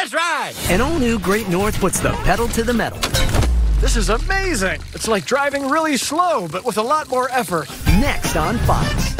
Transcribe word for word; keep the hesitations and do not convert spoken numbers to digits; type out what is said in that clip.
Let's ride! An all-new Great North puts the pedal to the metal. This is amazing. It's like driving really slow, but with a lot more effort. Next on Fox.